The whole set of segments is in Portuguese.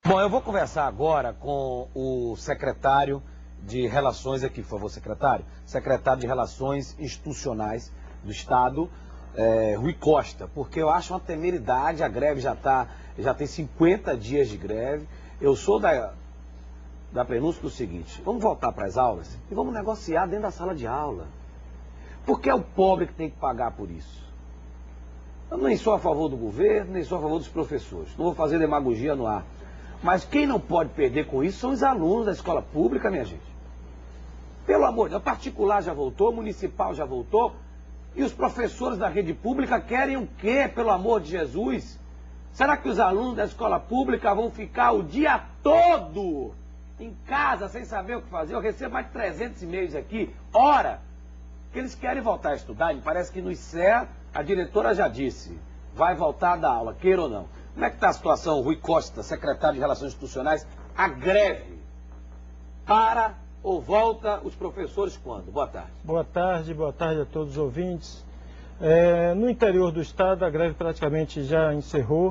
Bom, eu vou conversar agora com o secretário de Relações, aqui, por favor, secretário. Secretário de Relações Institucionais do Estado, Rui Costa, porque eu acho uma temeridade, a greve já tem 50 dias de greve. Eu sou da prenúncia do seguinte: vamos voltar para as aulas e vamos negociar dentro da sala de aula. Porque é o pobre que tem que pagar por isso. Eu nem sou a favor do governo, nem sou a favor dos professores. Não vou fazer demagogia no ar. Mas quem não pode perder com isso são os alunos da escola pública, minha gente. Pelo amor de Deus, particular já voltou, municipal já voltou, e os professores da rede pública querem o quê, pelo amor de Jesus? Será que os alunos da escola pública vão ficar o dia todo em casa sem saber o que fazer? Eu recebo mais de 300 e-mails aqui, ora, que eles querem voltar a estudar. E parece que no ICEA, a diretora já disse, vai voltar a dar aula, queira ou não. Como é que está a situação, Rui Costa, secretário de Relações Institucionais? A greve para ou volta os professores quando? Boa tarde. Boa tarde a todos os ouvintes. No interior do estado, a greve praticamente já encerrou.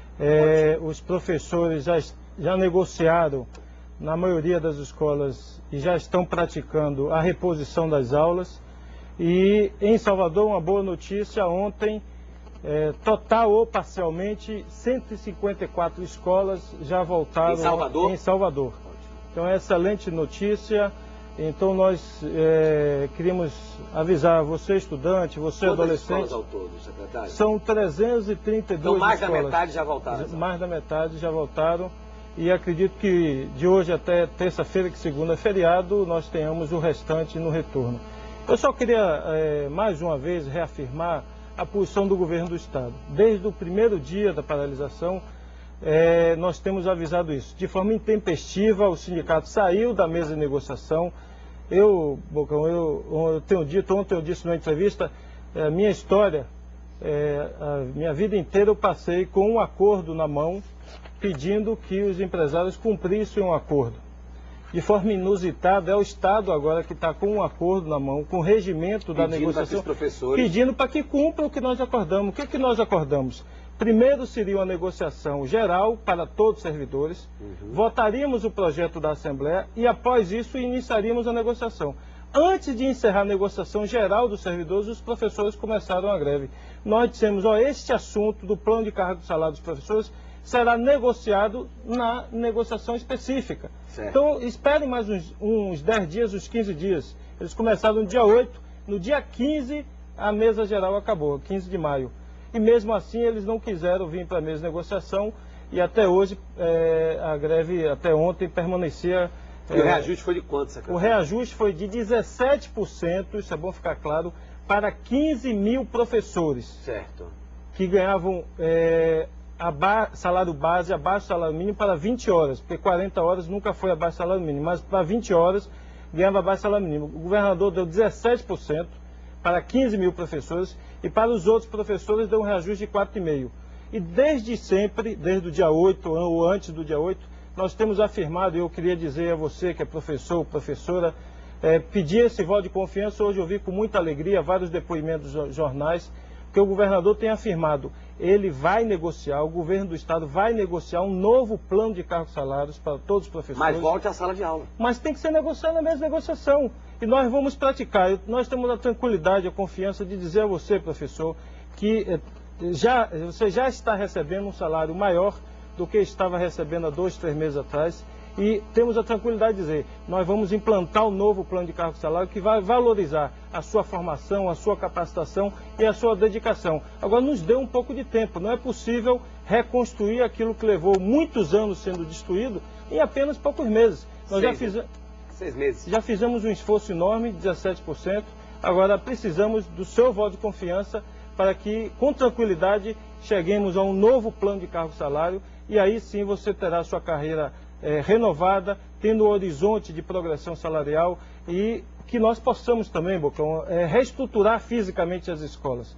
Os professores já negociaram na maioria das escolas e já estão praticando a reposição das aulas. E em Salvador, uma boa notícia, ontem, total ou parcialmente, 154 escolas já voltaram em Salvador. Então é excelente notícia. Então nós queríamos avisar você, estudante, você, adolescente. Quantas escolas ao todo, secretário? São 332 então, mais escolas. da metade já voltaram? Mais da metade já voltaram. E acredito que de hoje até terça-feira, que segunda é feriado, nós tenhamos o restante no retorno. Eu só queria, mais uma vez, reafirmar a posição do governo do estado. Desde o primeiro dia da paralisação, nós temos avisado isso. De forma intempestiva, o sindicato saiu da mesa de negociação. Bocão, eu tenho dito, ontem eu disse numa entrevista, minha história, a minha vida inteira eu passei com um acordo na mão, pedindo que os empresários cumprissem um acordo. De forma inusitada, é o Estado agora que está com um acordo na mão, com o regimento da negociação, pedindo para que cumpra o que nós acordamos. O que nós acordamos? Primeiro seria uma negociação geral para todos os servidores, votaríamos o projeto da Assembleia e após isso iniciaríamos a negociação. Antes de encerrar a negociação geral dos servidores, os professores começaram a greve. Nós dissemos, este assunto do plano de cargo e salário dos professores será negociado na negociação específica. Certo. Então, esperem mais uns 10 dias, uns 15 dias. Eles começaram no dia 8, no dia 15 a mesa geral acabou, 15 de maio. E mesmo assim eles não quiseram vir para a mesa de negociação e até hoje, a greve até ontem permanecia... E o reajuste foi de quanto, secretário? O reajuste foi de 17%, isso é bom ficar claro, para 15 mil professores. Certo. Que ganhavam... salário base, abaixo do salário mínimo para 20 horas, porque 40 horas nunca foi abaixo do salário mínimo, mas para 20 horas ganhava abaixo do salário mínimo. O governador deu 17% para 15 mil professores e para os outros professores deu um reajuste de 4,5%. E desde sempre, desde o dia 8 ou antes do dia 8, nós temos afirmado, e eu queria dizer a você que é professor ou professora, pedir esse voto de confiança. Hoje eu vi com muita alegria vários depoimentos dos jornais, que o governador tem afirmado, ele vai negociar, o governo do estado vai negociar um novo plano de cargos e salários para todos os professores. Mas volte à sala de aula. Mas tem que ser negociado na mesma negociação. E nós vamos praticar. Nós temos a tranquilidade, a confiança de dizer a você, professor, que você já está recebendo um salário maior do que estava recebendo há 2, 3 meses atrás. E temos a tranquilidade de dizer, nós vamos implantar um novo plano de cargo e salário que vai valorizar a sua formação, a sua capacitação e a sua dedicação. Agora, nos dê um pouco de tempo. Não é possível reconstruir aquilo que levou muitos anos sendo destruído em apenas poucos meses. Nós 6 meses. Já fizemos um esforço enorme, 17%. Agora, precisamos do seu voto de confiança para que, com tranquilidade, cheguemos a um novo plano de cargo e salário e aí sim você terá a sua carreira renovada, tendo um horizonte de progressão salarial e que nós possamos também, Bocão, reestruturar fisicamente as escolas.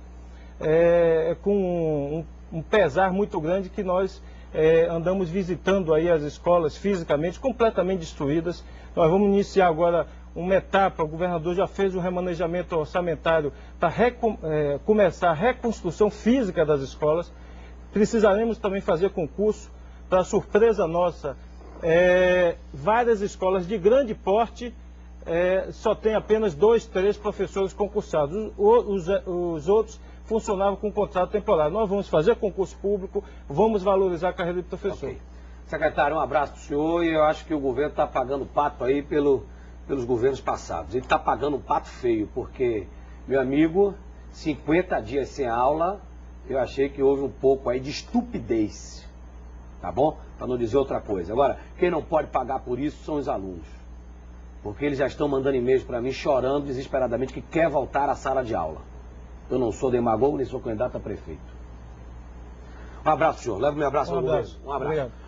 Com um pesar muito grande que nós andamos visitando aí as escolas fisicamente, completamente destruídas. Nós vamos iniciar agora uma etapa, o governador já fez um remanejamento orçamentário para começar a reconstrução física das escolas. Precisaremos também fazer concurso para surpresa nossa, várias escolas de grande porte só tem apenas 2, 3 professores concursados. Os outros funcionavam com contrato temporário. Nós vamos fazer concurso público, vamos valorizar a carreira de professor. Okay. Secretário, um abraço para o senhor, e eu acho que o governo está pagando pato aí pelos governos passados. Ele está pagando um pato feio, porque, meu amigo, 50 dias sem aula, eu achei que houve um pouco aí de estupidez, tá bom? Para não dizer outra coisa. Agora, quem não pode pagar por isso são os alunos, porque eles já estão mandando e-mails para mim chorando desesperadamente que quer voltar à sala de aula. Eu não sou demagogo, nem sou candidato a prefeito. Um abraço, senhor. Leva meu abraço ao governo. Um abraço. Obrigado.